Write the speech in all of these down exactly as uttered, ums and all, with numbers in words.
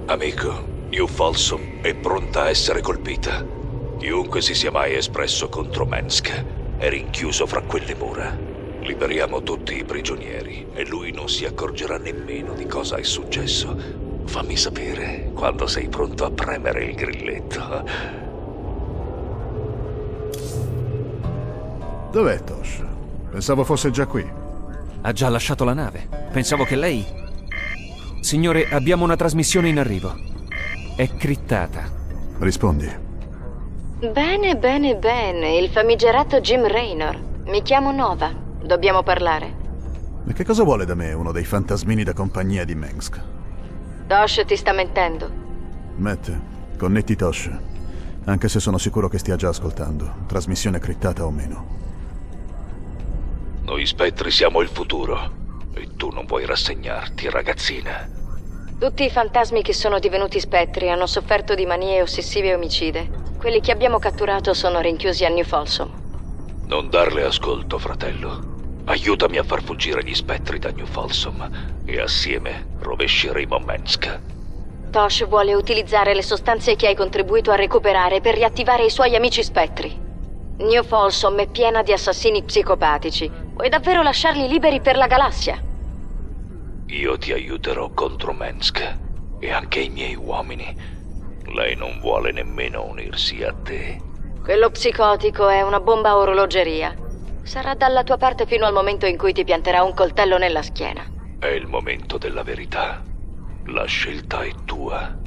Amico, New Folsom è pronta a essere colpita. Chiunque si sia mai espresso contro Mensk è rinchiuso fra quelle mura. Liberiamo tutti i prigionieri e lui non si accorgerà nemmeno di cosa è successo. Fammi sapere quando sei pronto a premere il grilletto. Dov'è Tosh? Pensavo fosse già qui. Ha già lasciato la nave. Pensavo che lei... Signore, abbiamo una trasmissione in arrivo. È crittata. Rispondi. Bene, bene, bene. Il famigerato Jim Raynor. Mi chiamo Nova. Dobbiamo parlare. E che cosa vuole da me uno dei fantasmini da compagnia di Mensk? Tosh ti sta mentendo. Matt, connetti Tosh. Anche se sono sicuro che stia già ascoltando. Trasmissione crittata o meno. Noi spettri siamo il futuro. E tu non vuoi rassegnarti, ragazzina. Tutti i fantasmi che sono divenuti spettri hanno sofferto di manie ossessive e omicide. Quelli che abbiamo catturato sono rinchiusi a New Folsom. Non darle ascolto, fratello. Aiutami a far fuggire gli spettri da New Folsom e assieme rovesceremo Mensk. Tosh vuole utilizzare le sostanze che hai contribuito a recuperare per riattivare i suoi amici spettri. New Folsom è piena di assassini psicopatici. Vuoi davvero lasciarli liberi per la galassia? Io ti aiuterò contro Mensk e anche i miei uomini. Lei non vuole nemmeno unirsi a te. Quello psicotico è una bomba a orologeria. Sarà dalla tua parte fino al momento in cui ti pianterà un coltello nella schiena. È il momento della verità. La scelta è tua.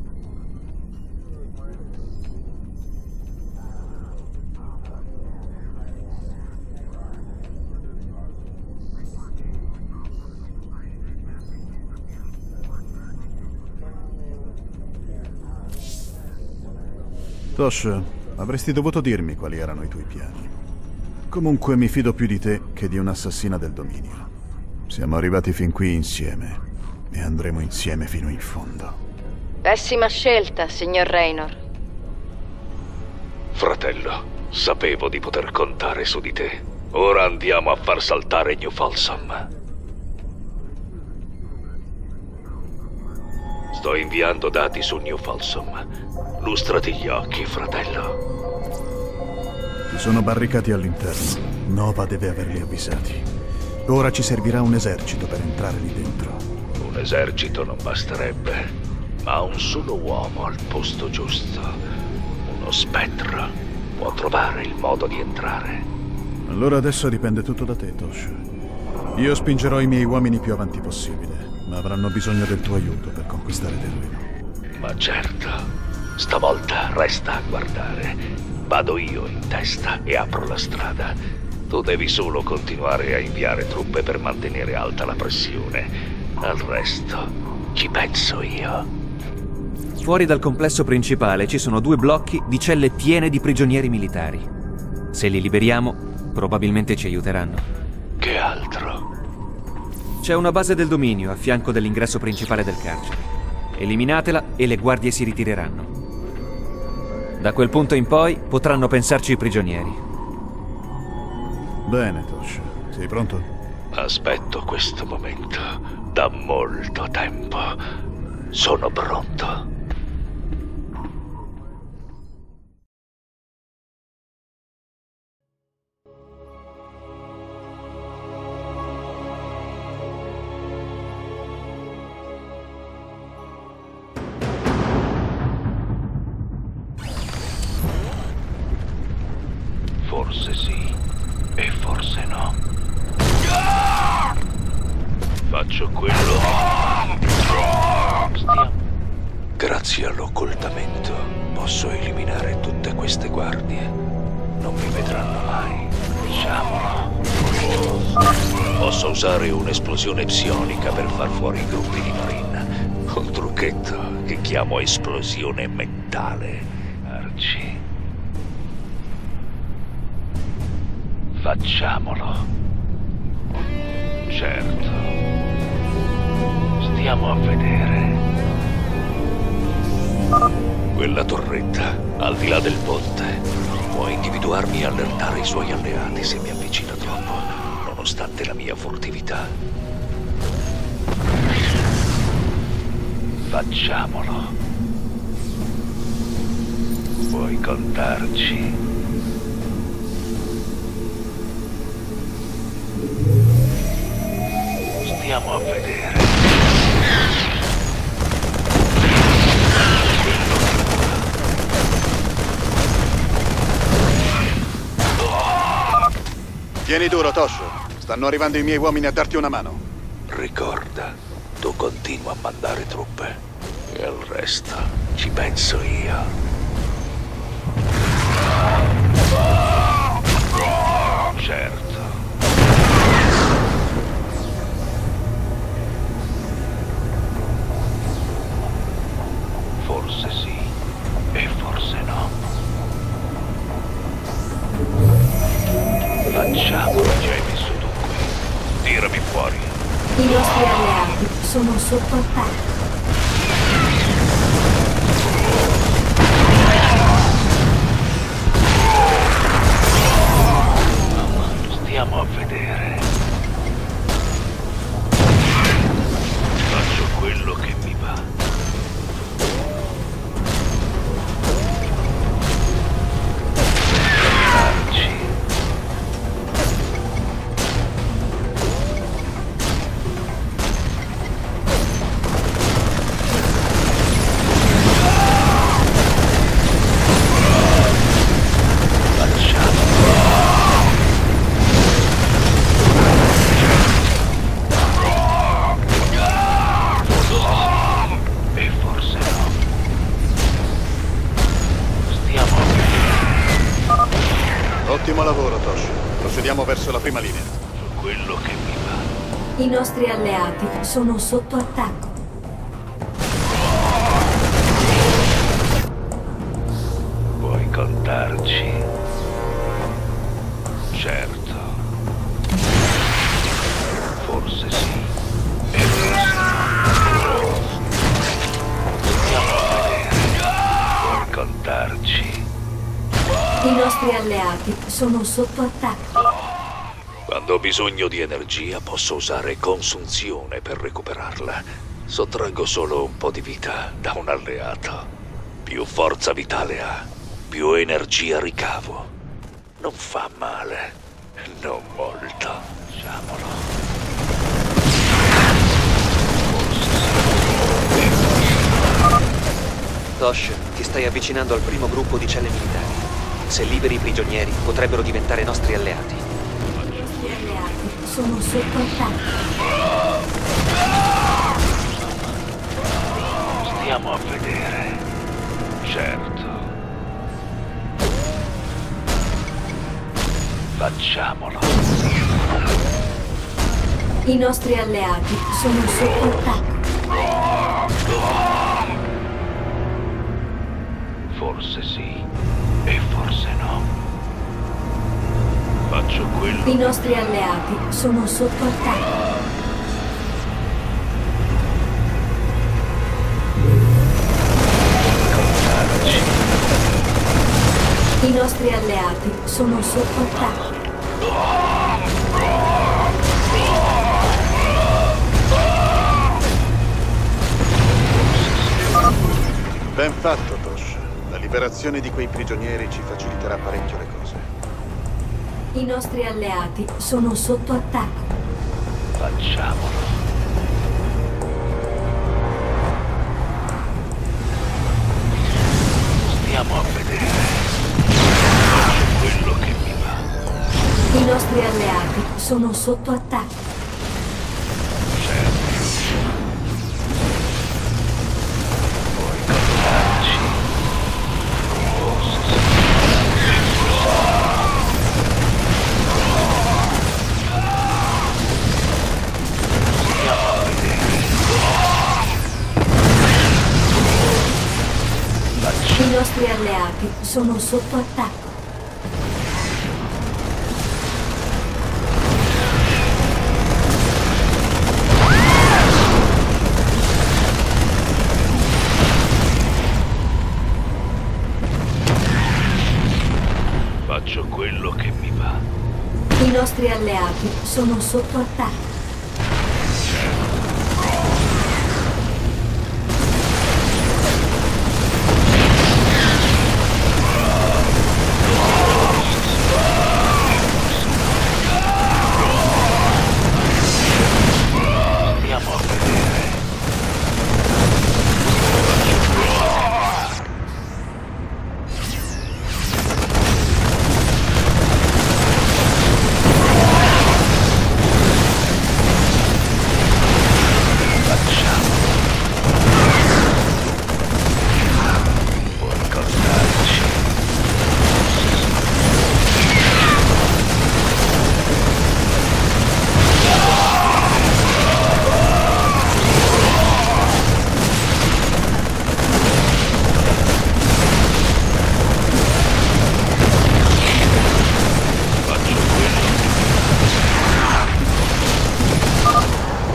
Tosh, avresti dovuto dirmi quali erano i tuoi piani. Comunque mi fido più di te che di un'assassina del dominio. Siamo arrivati fin qui insieme e andremo insieme fino in fondo. Pessima scelta, signor Raynor. Fratello, sapevo di poter contare su di te. Ora andiamo a far saltare New Folsom. Sto inviando dati su New Folsom. Lustrati gli occhi, fratello. Ci sono barricati all'interno. Nova deve averli avvisati. Ora ci servirà un esercito per entrare lì dentro. Un esercito non basterebbe, ma un solo uomo al posto giusto. Uno spettro può trovare il modo di entrare. Allora adesso dipende tutto da te, Tosh. Io spingerò i miei uomini più avanti possibile, ma avranno bisogno del tuo aiuto per conquistare terreno. Ma certo. Stavolta resta a guardare. Vado io in testa e apro la strada. Tu devi solo continuare a inviare truppe per mantenere alta la pressione. Al resto ci penso io. Fuori dal complesso principale ci sono due blocchi di celle piene di prigionieri militari. Se li liberiamo, probabilmente ci aiuteranno. Che altro? C'è una base del dominio a fianco dell'ingresso principale del carcere. Eliminatela e le guardie si ritireranno. Da quel punto in poi potranno pensarci i prigionieri. Bene, Tosh. Sei pronto? Aspetto questo momento da molto tempo. Sono pronto. Forse sì, e forse no. Faccio quello. Stiamo. Grazie all'occultamento posso eliminare tutte queste guardie. Non mi vedranno mai. Diciamolo. Posso usare un'esplosione psionica per far fuori i gruppi di Marine. Un trucchetto che chiamo esplosione mentale. Arci. Facciamolo. Certo. Stiamo a vedere. Quella torretta, al di là del ponte, può individuarmi e allertare i suoi alleati se mi avvicino troppo, nonostante la mia furtività. Facciamolo. Puoi contarci. Stiamo a vedere. Tieni duro, Tosh. Stanno arrivando i miei uomini a darti una mano. Ricorda, tu continua a mandare truppe e al resto ci penso io. Certo. Forse sì e forse no. Facciamolo, ci hai messo tu qui. Tirami fuori. I nostri alleati sono sotto attacco. Stiamo a vedere. Faccio quello che mi va. Darci. Ottimo lavoro, Tosh. Procediamo verso la prima linea. Quello che mi va. I nostri alleati sono sotto attacco. Puoi contarci. Certo. Forse sì. E forse no. Stiamo a vedere. Puoi contarci. I nostri alleati sono sotto attacco. Quando ho bisogno di energia posso usare consunzione per recuperarla. Sottraggo solo un po' di vita da un alleato. Più forza vitale ha, più energia ricavo. Non fa male. Non molto. Facciamolo. Tosh, ti stai avvicinando al primo gruppo di celle militari. Se liberi i prigionieri, potrebbero diventare nostri alleati. I nostri alleati sono sotto attacco. Stiamo a vedere. Certo. Facciamolo. I nostri alleati sono sotto attacco. Forse sì e forse no. Faccio quello. I nostri alleati sono sotto attacco. I nostri alleati sono sotto attacco. Ben fatto, Tosh. La liberazione di quei prigionieri ci faciliterà parecchio le cose. I nostri alleati sono sotto attacco. Facciamolo. Stiamo a vedere. Faccio quello che mi va. I nostri alleati sono sotto attacco. Certo. Puoi contarci. Forse sì. Stiamo a vedere. I nostri alleati sono sotto attacco. Faccio quello che mi va. I nostri alleati sono sotto attacco.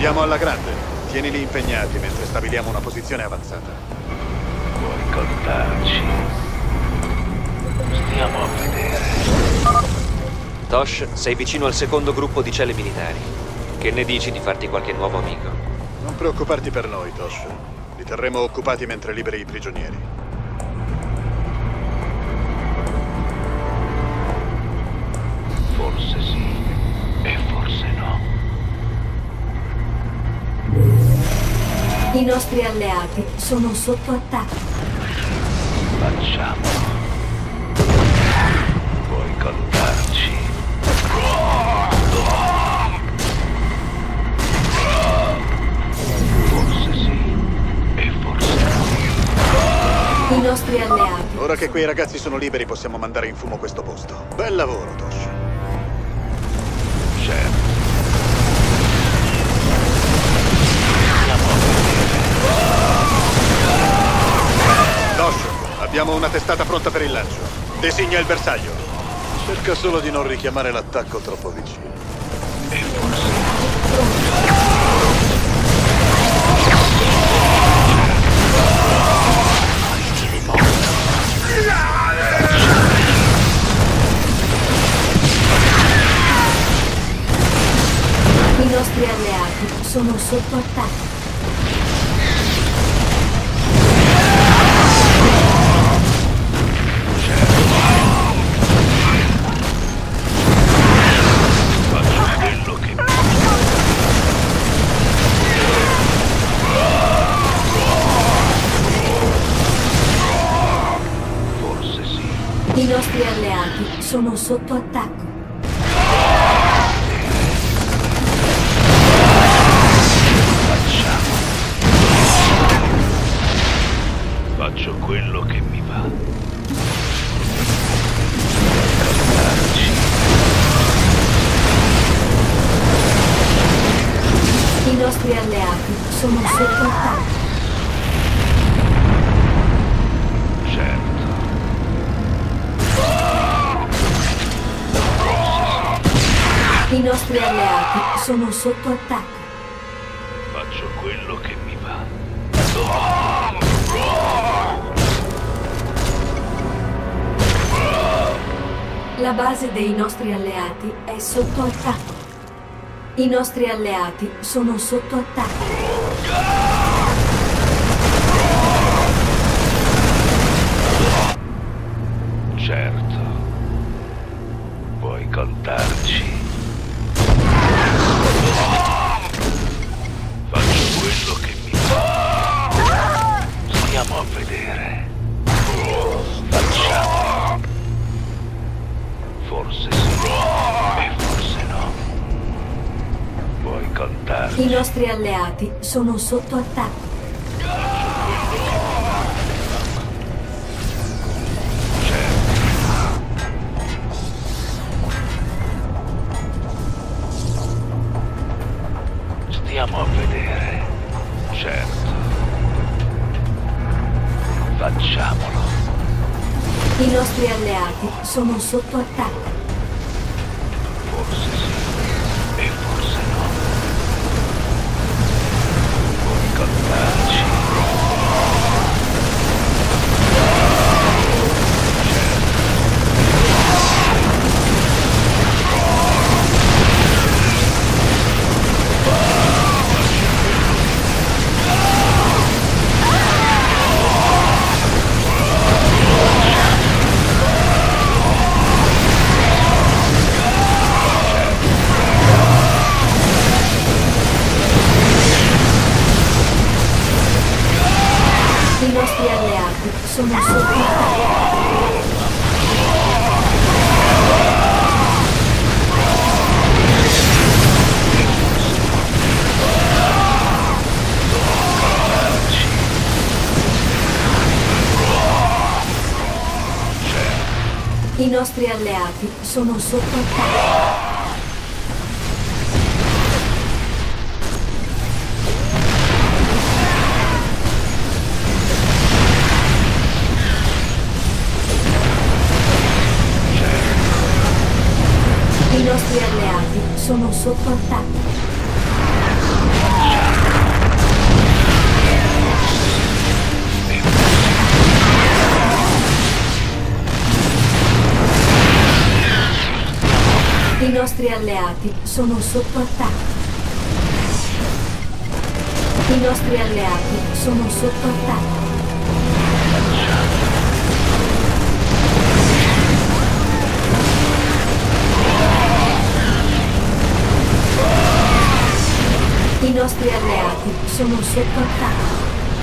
Andiamo alla grande. Tienili impegnati mentre stabiliamo una posizione avanzata. Puoi contarci. Stiamo a vedere. Tosh, sei vicino al secondo gruppo di celle militari. Che ne dici di farti qualche nuovo amico? Non preoccuparti per noi, Tosh. Li terremo occupati mentre liberi i prigionieri. Forse sì e forse no. I nostri alleati sono sotto attacco. Facciamolo. Puoi contarci. Forse sì e forse no. I nostri alleati. Ora che quei ragazzi sono liberi possiamo mandare in fumo questo posto. Bel lavoro, Tosh. Certo. Tosh, abbiamo una testata pronta per il lancio. Designa il bersaglio. Cerca solo di non richiamare l'attacco troppo vicino. E forse I nostri alleati sono sotto attacco. faccio quello che mi forse sì. I nostri alleati sono sotto attacco. Faccio quello che mi va. Contarci. I nostri alleati sono sotto attacco. Certo. I nostri alleati sono sotto attacco. Faccio quello che mi va. La base dei nostri alleati è sotto attacco. I nostri alleati sono sotto attacco. Certo. Puoi contarci. Faccio quello che mi va. Stiamo a vedere. Facciamo. Forse sì e forse no. Puoi contarci. I nostri alleati sono sotto attacco. Stiamo a vedere. Certo. Facciamolo. I nostri alleati sono sotto attacco. Forse sì e forse no. Puoi contarci. I nostri alleati sono sotto attacco. I nostri alleati sono sotto attacco. I nostri alleati sono sotto attacco. I nostri alleati sono sotto attacco. I nostri alleati sono sotto attacco. I nostri alleati sono sotto attacco.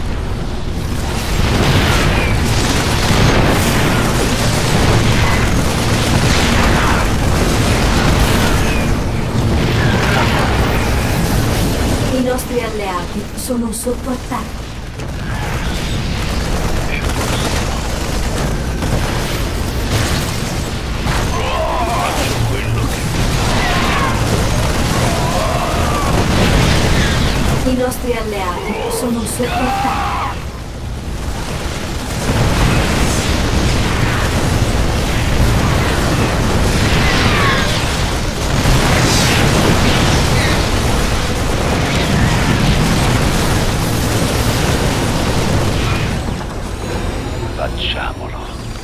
I nostri alleati sono sotto attacco. I nostri alleati sono sotto attacco. Facciamolo.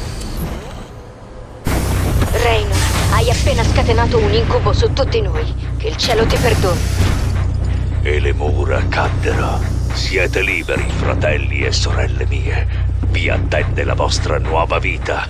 Raynor, hai appena scatenato un incubo su tutti noi. Che il cielo ti perdoni. E le mura caddero. Siete liberi, fratelli e sorelle mie. Vi attende la vostra nuova vita.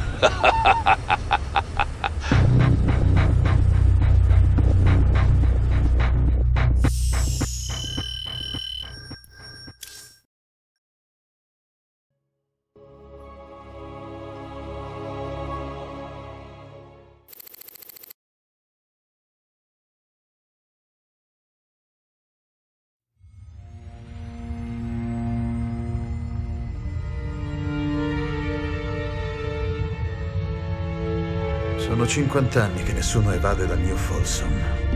Sono cinquanta anni che nessuno evade da New Folsom.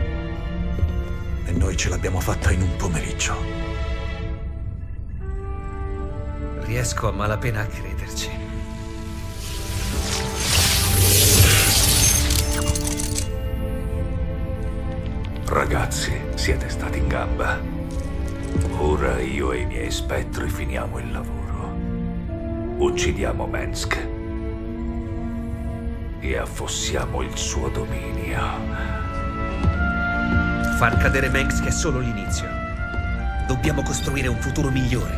E noi ce l'abbiamo fatta in un pomeriggio. Riesco a malapena a crederci. Ragazzi, siete stati in gamba. Ora io e i miei spettri finiamo il lavoro. Uccidiamo Mengsk e affossiamo il suo dominio. Far cadere Mengsk è solo l'inizio. Dobbiamo costruire un futuro migliore.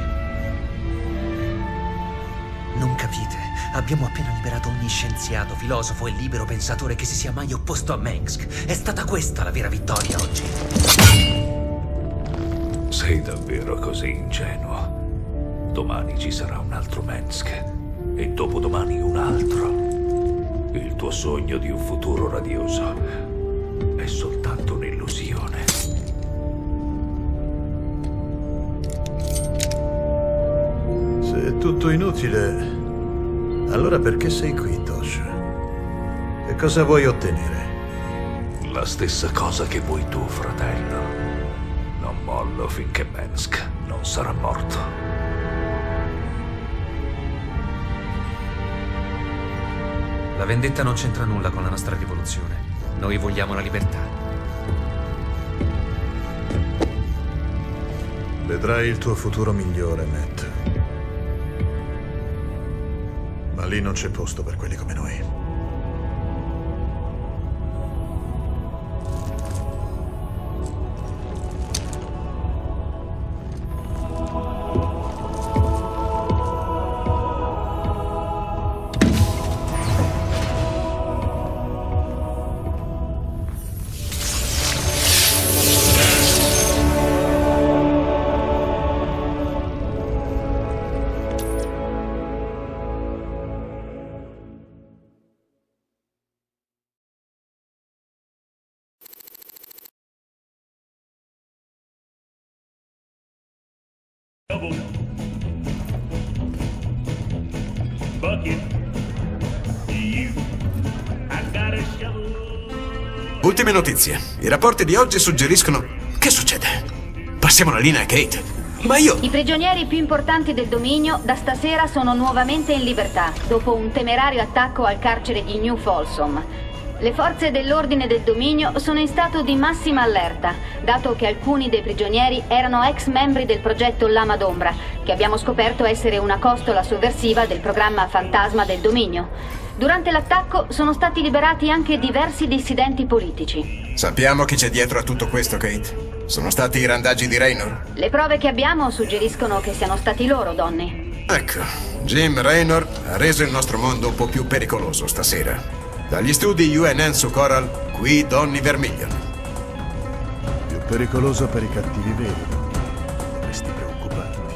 Non capite? Abbiamo appena liberato ogni scienziato, filosofo e libero pensatore che si sia mai opposto a Mengsk. È stata questa la vera vittoria oggi. Sei davvero così ingenuo? Domani ci sarà un altro Mengsk e dopodomani un altro. Il tuo sogno di un futuro radioso è soltanto un'illusione. Se è tutto inutile, allora perché sei qui, Tosh? Che cosa vuoi ottenere? La stessa cosa che vuoi tu, fratello. Non mollo finché Mengsk non sarà morto. La vendetta non c'entra nulla con la nostra rivoluzione. Noi vogliamo la libertà. Vedrai il tuo futuro migliore, Matt. Ma lì non c'è posto per quelli come noi. Ultime notizie. I rapporti di oggi suggeriscono... Che succede? Passiamo la linea a Kate. Ma io... I prigionieri più importanti del dominio da stasera sono nuovamente in libertà, dopo un temerario attacco al carcere di New Folsom. Le forze dell'ordine del dominio sono in stato di massima allerta, dato che alcuni dei prigionieri erano ex membri del progetto Lama d'Ombra, che abbiamo scoperto essere una costola sovversiva del programma Fantasma del dominio. Durante l'attacco sono stati liberati anche diversi dissidenti politici. Sappiamo chi c'è dietro a tutto questo, Kate. Sono stati i randaggi di Raynor? Le prove che abbiamo suggeriscono che siano stati loro, Donny. Ecco, Jim Raynor ha reso il nostro mondo un po' più pericoloso stasera. Dagli studi U N N su Coral, qui Donny Vermillion. Più pericoloso per i cattivi veri. Dovresti preoccuparti.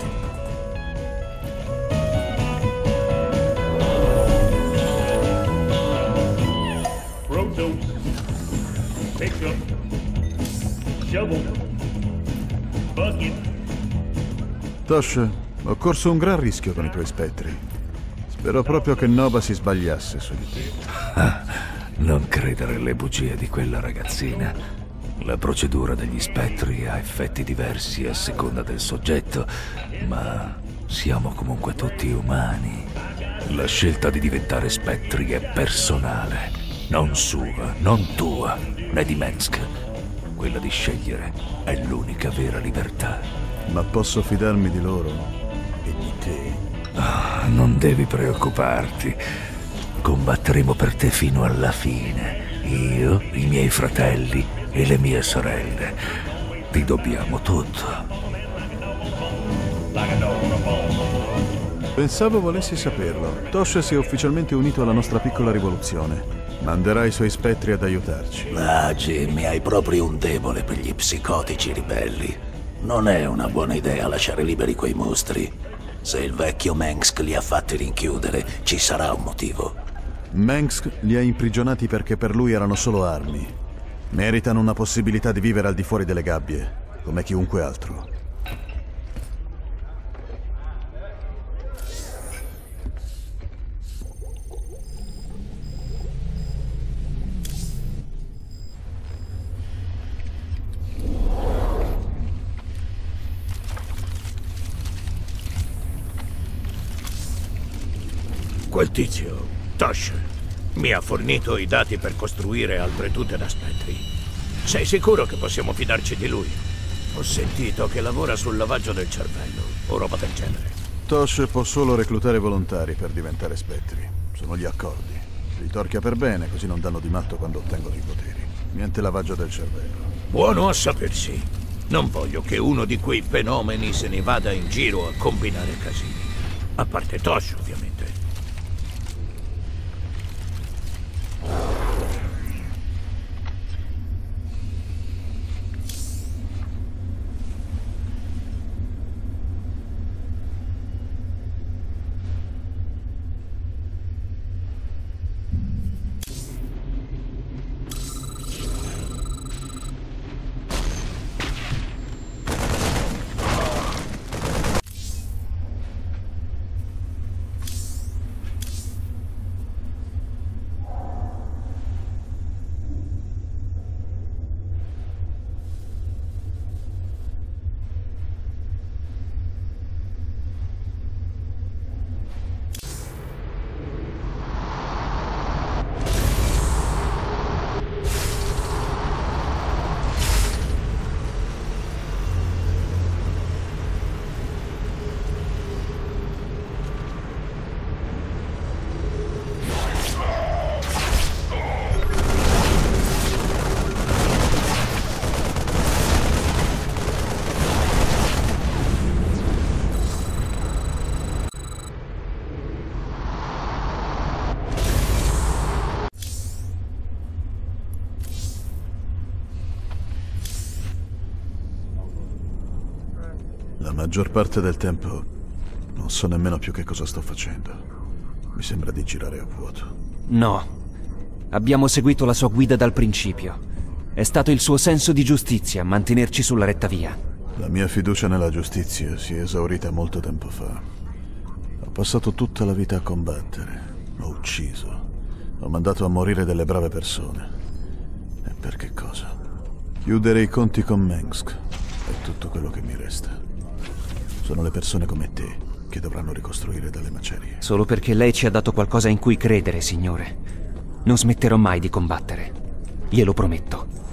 Protos. Pick up. Shovel. Bucket. Tosh, ho corso un gran rischio con i tuoi spettri. Spero proprio che Nova si sbagliasse su di te. Non credere alle bugie di quella ragazzina. La procedura degli spettri ha effetti diversi a seconda del soggetto, ma siamo comunque tutti umani. La scelta di diventare spettri è personale, non sua, non tua, né di Mengsk. Quella di scegliere è l'unica vera libertà. Ma posso fidarmi di loro e di te? Oh, non devi preoccuparti. Combatteremo per te fino alla fine. Io, i miei fratelli e le mie sorelle. Ti dobbiamo tutto. Pensavo volessi saperlo. Tosh si è ufficialmente unito alla nostra piccola rivoluzione. Manderà i suoi spettri ad aiutarci. Ah, Jimmy, hai proprio un debole per gli psicotici ribelli. Non è una buona idea lasciare liberi quei mostri. Se il vecchio Mengsk li ha fatti rinchiudere, ci sarà un motivo. Mengsk li ha imprigionati perché per lui erano solo armi. Meritano una possibilità di vivere al di fuori delle gabbie, come chiunque altro. Quel tizio, Tosh, mi ha fornito i dati per costruire altre tute da spettri. Sei sicuro che possiamo fidarci di lui? Ho sentito che lavora sul lavaggio del cervello o roba del genere. Tosh può solo reclutare volontari per diventare spettri. Sono gli accordi. Li torchia per bene, così non danno di matto quando ottengono i poteri. Niente lavaggio del cervello. Buono a sapersi. Non voglio che uno di quei fenomeni se ne vada in giro a combinare casini. A parte Tosh, ovviamente. La maggior parte del tempo non so nemmeno più che cosa sto facendo. Mi sembra di girare a vuoto. No. Abbiamo seguito la sua guida dal principio. È stato il suo senso di giustizia a mantenerci sulla retta via. La mia fiducia nella giustizia si è esaurita molto tempo fa. Ho passato tutta la vita a combattere. Ho ucciso. Ho mandato a morire delle brave persone. E per che cosa? Chiudere i conti con Mengsk è tutto quello che mi resta. Sono le persone come te che dovranno ricostruire dalle macerie. Solo perché lei ci ha dato qualcosa in cui credere, signore. Non smetterò mai di combattere. Glielo prometto.